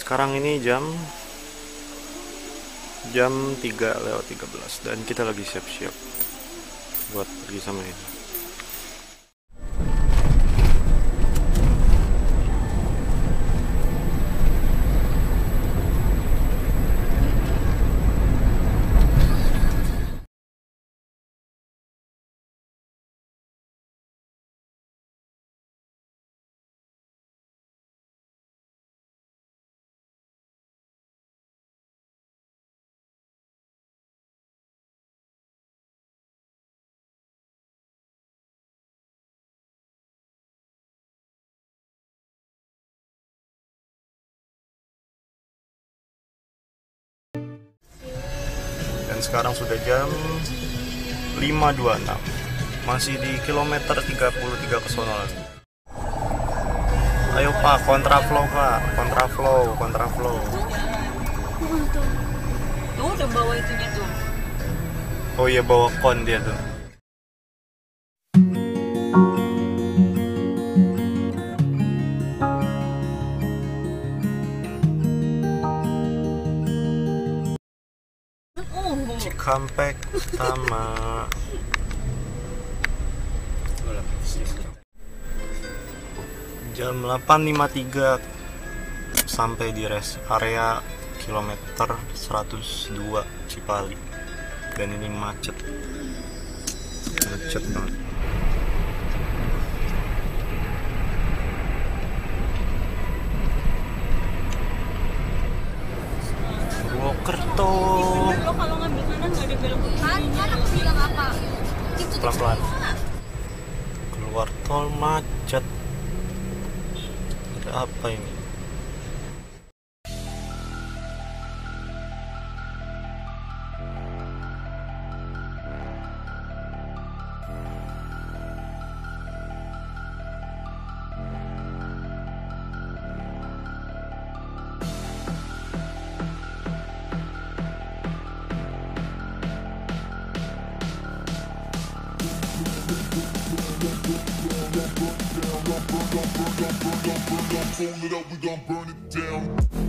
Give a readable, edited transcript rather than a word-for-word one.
Sekarang ini jam 3:13 dan kita lagi siap-siap buat pergi sama ini. Sekarang sudah jam 5.26, masih di kilometer 33 ke sono lagi. Ayo Pak, kontraflow Pak, kontraflow. Tuh udah bawa itunya tuh. Oh iya, bawa kon dia tuh. Cikampek pertama. Jam 8.53 sampai di rest area kilometer 102 Cipali. Dan ini macet banget. Purwokerto. Lo kalau ngambil kanan nggak ada belok kiri. Kan aku bilang apa? Itu Pelan-pelan. Keluar tol macet. Ada apa ini? Hold it up, we gon' burn it down.